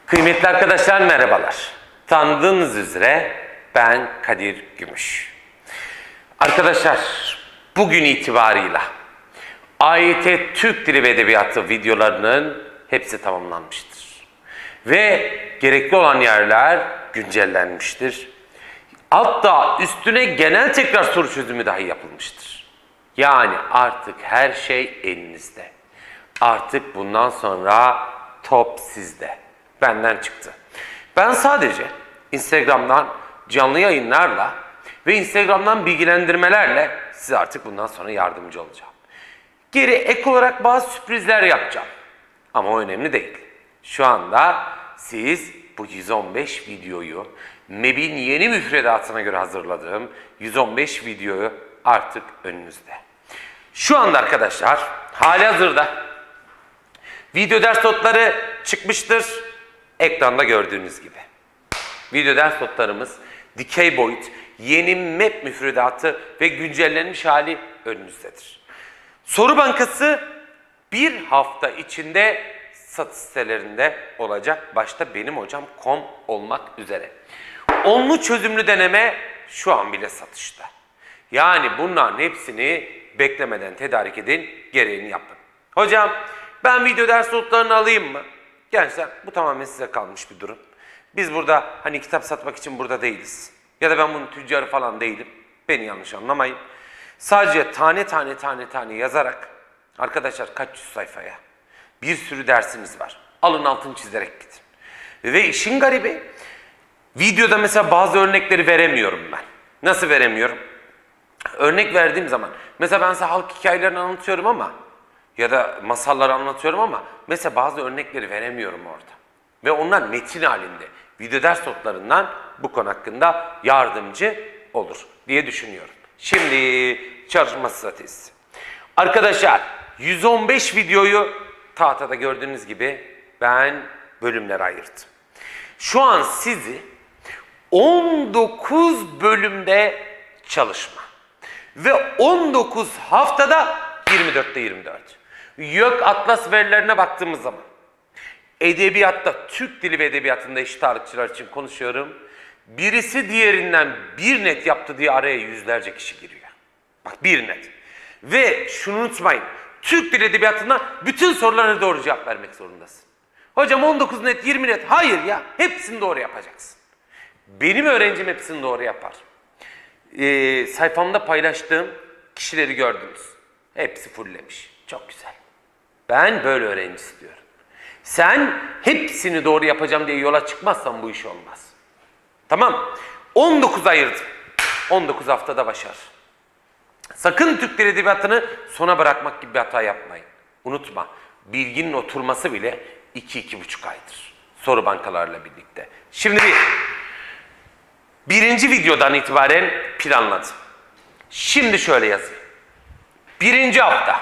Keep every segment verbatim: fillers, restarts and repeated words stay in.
Kıymetli arkadaşlar merhabalar. Tanıdığınız üzere ben Kadir Gümüş. Arkadaşlar bugün itibarıyla A Y T Türk Dili ve Edebiyatı videolarının hepsi tamamlanmıştır. Ve gerekli olan yerler güncellenmiştir. Hatta üstüne genel tekrar soru çözümü dahi yapılmıştır. Yani artık her şey elinizde. Artık bundan sonra top sizde. Benden çıktı. Ben sadece Instagram'dan canlı yayınlarla ve Instagram'dan bilgilendirmelerle size artık bundan sonra yardımcı olacağım. Geri ek olarak bazı sürprizler yapacağım. Ama o önemli değil. Şu anda siz bu yüz on beş videoyu M E B'in yeni müfredatına göre hazırladığım yüz on beş videoyu artık önünüzde. Şu anda arkadaşlar halihazırda video ders notları çıkmıştır. Ekranda gördüğünüz gibi. Video ders notlarımız dikey boyut, yeni M E B müfredatı ve güncellenmiş hali önünüzdedir. Soru bankası bir hafta içinde satış sitelerinde olacak. Başta benim hocam nokta com olmak üzere. Onlu çözümlü deneme şu an bile satışta. Yani bunların hepsini beklemeden tedarik edin, gereğini yapın. Hocam ben video ders notlarını alayım mı? Gençler bu tamamen size kalmış bir durum. Biz burada hani kitap satmak için burada değiliz. Ya da ben bunun tüccarı falan değilim. Beni yanlış anlamayın. Sadece tane tane tane tane yazarak arkadaşlar kaç yüz sayfaya bir sürü dersiniz var. Alın altını çizerek gidin. Ve işin garibi videoda mesela bazı örnekleri veremiyorum ben. Nasıl veremiyorum? Örnek verdiğim zaman mesela ben size halk hikayelerini anlatıyorum ama ya da masalları anlatıyorum ama mesela bazı örnekleri veremiyorum orada. Ve onlar metin halinde video ders notlarından bu konu hakkında yardımcı olur diye düşünüyorum. Şimdi çalışma stratejisi. Arkadaşlar yüz on beş videoyu tahtada gördüğünüz gibi ben bölümlere ayırdım. Şu an sizi on dokuz bölümde çalışma ve on dokuz haftada yirmi dörtte yirmi dört. YÖK Atlas verilerine baktığımız zaman edebiyatta, Türk Dili ve Edebiyatı'nda eşit ağırlıkçılar için konuşuyorum. Birisi diğerinden bir net yaptı diye araya yüzlerce kişi giriyor. Bak bir net. Ve şunu unutmayın. Türk Dili Edebiyatı'nda bütün sorulara doğru cevap vermek zorundasın. Hocam on dokuz net, yirmi net. Hayır ya. Hepsini doğru yapacaksın. Benim öğrencim hepsini doğru yapar. Ee, sayfamda paylaştığım kişileri gördünüz. Hepsi fulllemiş. Çok güzel. Ben böyle öğrenci istiyorum. Sen hepsini doğru yapacağım diye yola çıkmazsan bu iş olmaz. Tamam. on dokuz ayırdım. on dokuz haftada başar. Sakın Türk Dili Edebiyatı'nı sona bırakmak gibi bir hata yapmayın. Unutma. Bilginin oturması bile iki iki buçuk aydır. Soru bankalarla birlikte. Şimdi bir. Birinci videodan itibaren planladım. Şimdi şöyle yazayım. Birinci hafta.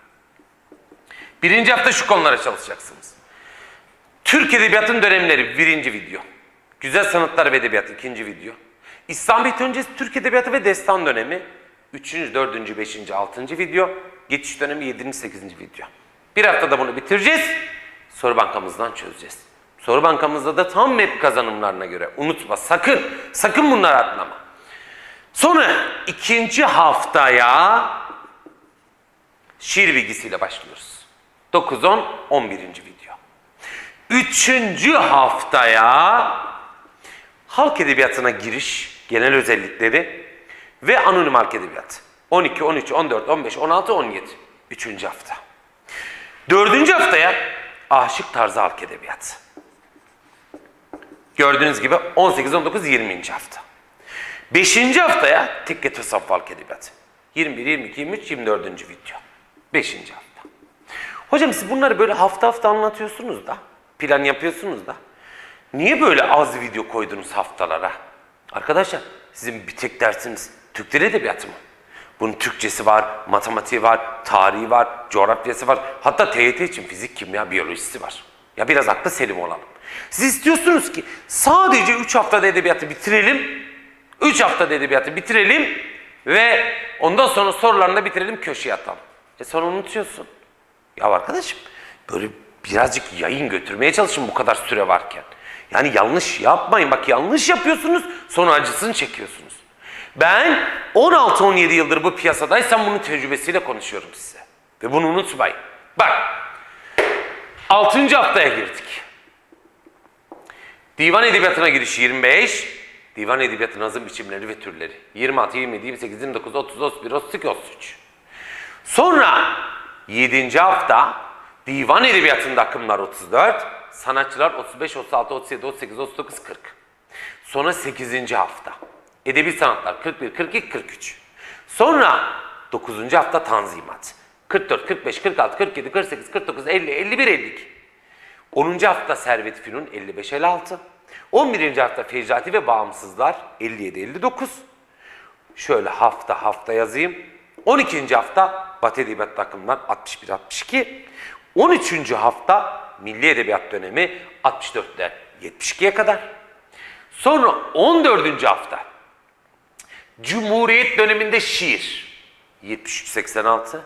Birinci hafta şu konulara çalışacaksınız. Türk Edebiyatı'nın dönemleri birinci video. Güzel Sanatlar ve Edebiyat ikinci video. İslamiyet öncesi Türk Edebiyatı ve Destan dönemi üçüncü, dördüncü, beşinci, altıncı video. Geçiş dönemi yedinci, sekizinci video. Bir haftada bunu bitireceğiz. Soru bankamızdan çözeceğiz. Soru bankamızda da tam M E B kazanımlarına göre. Unutma sakın, sakın bunları atlama. Sonra ikinci haftaya şiir bilgisiyle başlıyoruz. dokuz, on, on birinci video. Üçüncü haftaya halk edebiyatına giriş, genel özellikleri ve anonim halk edebiyatı. on iki, on üç, on dört, on beş, on altı, on yedi. Üçüncü hafta. Dördüncü haftaya aşık tarzı halk edebiyatı. Gördüğünüz gibi on sekiz, on dokuz, yirminci hafta. Beşinci haftaya tekke tasavvuf halk edebiyatı. yirmi bir, yirmi iki, yirmi üç, yirmi dördüncü video. Beşinci hafta. Hocam siz bunları böyle hafta hafta anlatıyorsunuz da, plan yapıyorsunuz da. Niye böyle az video koydunuz haftalara? Arkadaşlar sizin bir tek dersiniz Türk Dili Edebiyatı mı? Bunun Türkçesi var, matematiği var, tarihi var, coğrafyası var. Hatta T Y T için fizik, kimya, biyolojisi var. Ya biraz aklı selim olalım. Siz istiyorsunuz ki sadece üç haftada edebiyatı bitirelim. üç haftada edebiyatı bitirelim ve ondan sonra sorularını da bitirelim, köşeye atalım. E sonra unutuyorsun. Ya arkadaşım böyle birazcık yayın götürmeye çalışın bu kadar süre varken. Yani yanlış yapmayın. Bak yanlış yapıyorsunuz, sonra acısını çekiyorsunuz. Ben on altı on yedi yıldır bu piyasadaysam bunun tecrübesiyle konuşuyorum size. Ve bunu unutmayın. Bak, altıncı haftaya girdik. Divan edebiyatına giriş yirmi beş, divan edebiyatı nazım biçimleri ve türleri. yirmi altı, yirmi yedi, yirmi sekiz, yirmi dokuz, otuz, otuz bir, otuz iki, otuz üç. Sonra yedinci hafta divan edebiyatında akımlar otuz dört, sanatçılar otuz beş, otuz altı, otuz yedi, otuz sekiz, otuz dokuz, kırk. Sonra sekizinci hafta edebi sanatlar kırk bir, kırk iki, kırk üç. Sonra dokuzuncu hafta tanzimat. kırk dört, kırk beş, kırk altı, kırk yedi, kırk sekiz, kırk dokuz, elli, elli bir, elli iki. onuncu hafta Servet Fünun elli beş, elli altı. on birinci hafta Fecrati ve Bağımsızlar elli yedi, elli dokuz. Şöyle hafta hafta yazayım. on ikinci hafta Batı Edebiyat takımlar altmış bir, altmış iki. on üçüncü hafta Milli Edebiyat dönemi altmış dörtten yetmiş ikiye kadar. Sonra on dördüncü hafta Cumhuriyet döneminde şiir yetmiş üç, seksen altı.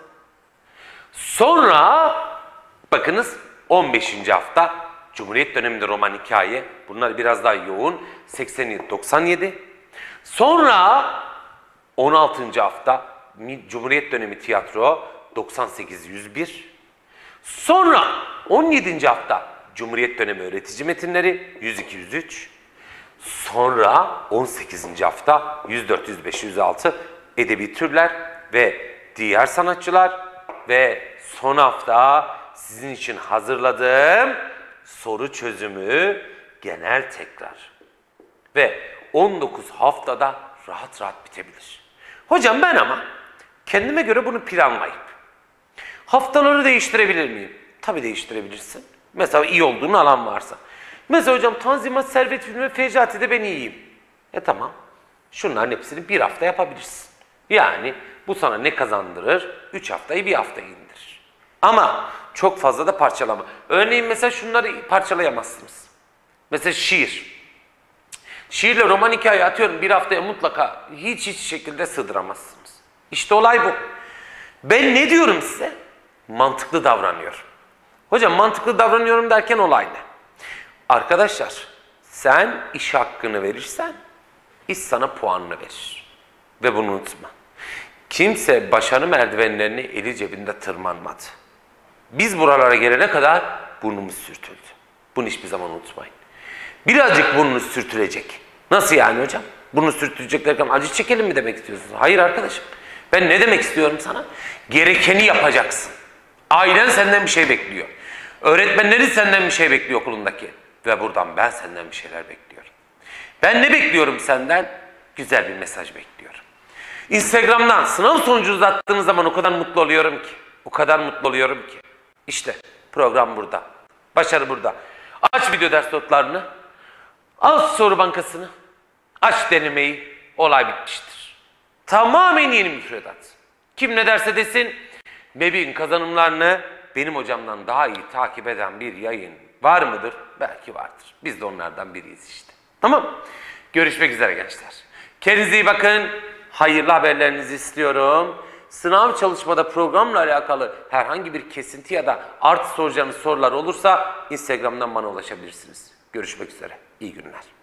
Sonra bakınız on beşinci hafta Cumhuriyet döneminde roman hikaye, bunlar biraz daha yoğun, seksen yedi, doksan yedi. Sonra on altıncı hafta Cumhuriyet dönemi tiyatro doksan sekiz, yüz bir. Sonra on yedinci hafta Cumhuriyet dönemi öğretici metinleri yüz iki, yüz üç. Sonra on sekizinci hafta yüz dört, yüz beş, yüz altı edebi türler ve diğer sanatçılar ve son hafta sizin için hazırladığım soru çözümü genel tekrar. Ve on dokuz haftada rahat rahat bitebilir. Hocam ben ama kendime göre bunu planlayıp haftaları değiştirebilir miyim? Tabii değiştirebilirsin. Mesela iyi olduğun alan varsa. Mesela hocam Tanzimat, Servet Fünun ve Fecrati'de ben iyiyim. E tamam. Şunların hepsini bir hafta yapabilirsin. Yani bu sana ne kazandırır? Üç haftayı bir haftaya indirir. Ama çok fazla da parçalama. Örneğin mesela şunları parçalayamazsınız. Mesela şiir. Şiirle roman hikaye atıyorum bir haftaya mutlaka hiç hiç şekilde sığdıramazsınız. İşte olay bu. Ben ne diyorum size? Mantıklı davranıyorum. Hocam mantıklı davranıyorum derken olay ne? Arkadaşlar sen iş hakkını verirsen iş sana puanını verir. Ve bunu unutma. Kimse başarı merdivenlerini eli cebinde tırmanmadı. Biz buralara gelene kadar burnumuz sürtüldü. Bunu hiçbir zaman unutmayın. Birazcık burnunuz sürtülecek. Nasıl yani hocam? Burnu sürtülecek derken acı çekelim mi demek istiyorsunuz? Hayır arkadaşım. Ben ne demek istiyorum sana? Gerekeni yapacaksın. Ailen senden bir şey bekliyor. Öğretmenlerin senden bir şey bekliyor okulundaki. Ve buradan ben senden bir şeyler bekliyorum. Ben ne bekliyorum senden? Güzel bir mesaj bekliyorum. Instagram'dan sınav sonucunuzu attığınız zaman o kadar mutlu oluyorum ki. O kadar mutlu oluyorum ki. İşte program burada. Başarı burada. Aç video ders notlarını. Al soru bankasını. Aç denemeyi. Olay bitmiştir. Tamamen yeni müfredat. Kim ne derse desin. MEB'in kazanımlarını benim hocamdan daha iyi takip eden bir yayın var mıdır? Belki vardır. Biz de onlardan biriyiz işte. Tamam. Görüşmek üzere gençler. Kendinize iyi bakın. Hayırlı haberlerinizi istiyorum. Sınav çalışmada programla alakalı herhangi bir kesinti ya da artı soracağınız sorular olursa Instagram'dan bana ulaşabilirsiniz. Görüşmek üzere. İyi günler.